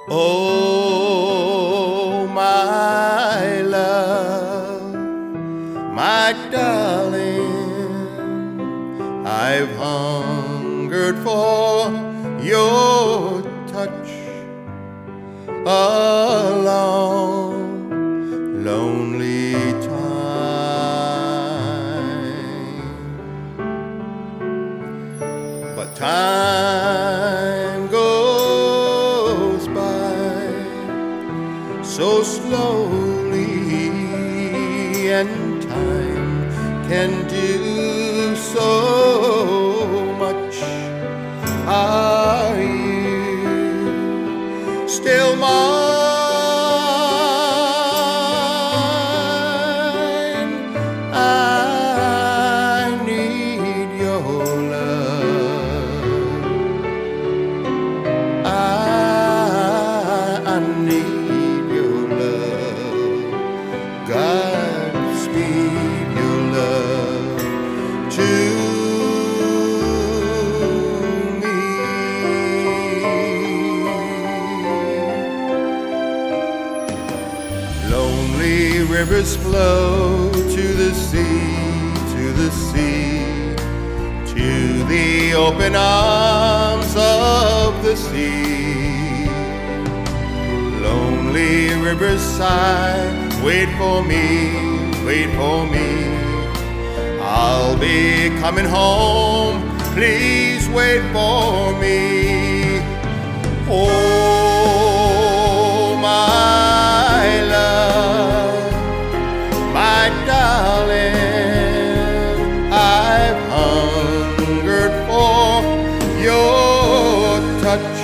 Oh, my love, my darling, I've hungered for your touch a long, lonely time. But time goes by so slowly, and time can do so much. Are you still mine? I need your love. I need your love. Godspeed your love to me. Lonely rivers flow to the sea, to the sea, to the open arms of the sea. Lonely rivers sigh, wait for me, wait for me. I'll be coming home, please wait for me. Oh, my love, my darling, I've hungered for your touch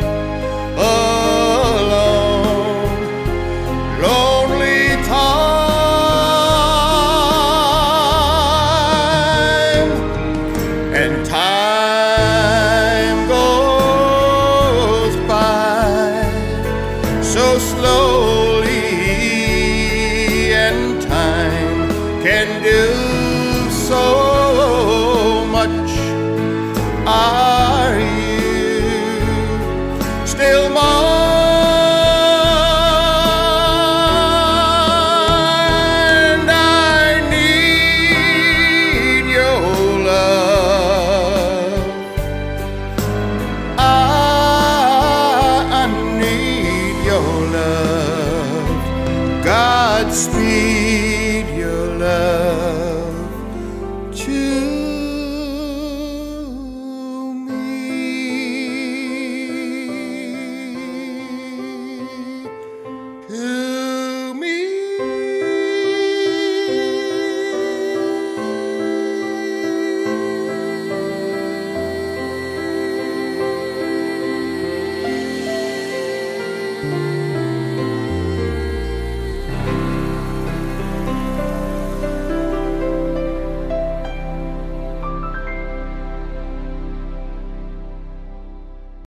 alone, lonely time, and time goes by so slowly, and time can do so much. Are you still mine? I need your love. I need your love. Godspeed